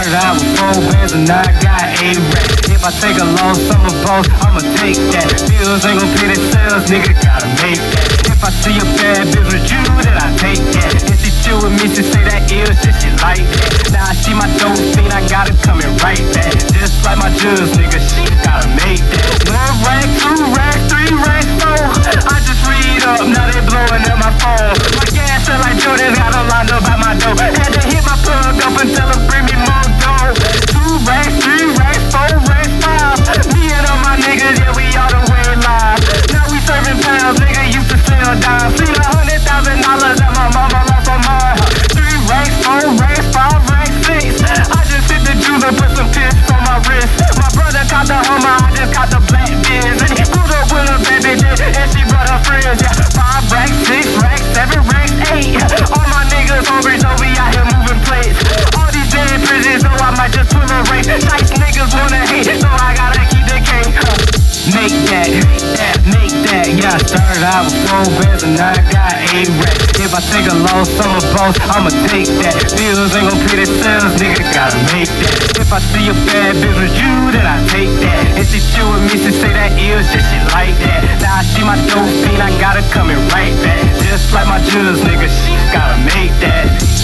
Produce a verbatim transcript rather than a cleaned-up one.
started out with four bands and now I got eight racks. If I take a loss, I'm a boss, I'ma take that. Bills ain't gon' pay themselves, nigga, gotta make that. If I see a bad bitch with you, then I take that. If she chill with me, she say that ill shit, she like that. Now I see my dope fiend, I got it coming right back. Just like my juice, nigga, she gotta make that. One rack, two racks, three racks, four. I just read up, now they blowing up my phone. My gas feel like Jordan, got them lined up at my door. Had to hit my plug up and tell her bring me more dough. Two racks, three racks, four racks, five. Me and all my niggas, yeah, we all the way live. Now we serving pounds, nigga, used to sell dimes. Seen a hundred thousand dollars that my mama lost on mine. Three racks, four racks, five racks, six. I just hit the juice and put some piss on my wrist. My brother caught the Hummer, I just caught the black biz. And he pulled up with a baby bitch, and she brought her friends, yeah. Five racks, six racks, seven racks, eight. All my niggas hungry, so we out here moving plates. All these dead prisons, so I might just pull a race. Nice niggas wanna hate, so I gotta keep the cake. Make that, make that, make that. Yeah, I started out with four bands and now I got eight racks. If I take a loss, I'm a boss, I'ma take that. Bills ain't gon' pay themselves, nigga, gotta make that. If I see a bad bitch with you, then I take that. And she chill with me, she say that ill shit, she like that. Now I see my dope fiend, I got it coming right back. Just like my juice, nigga, she gotta make that.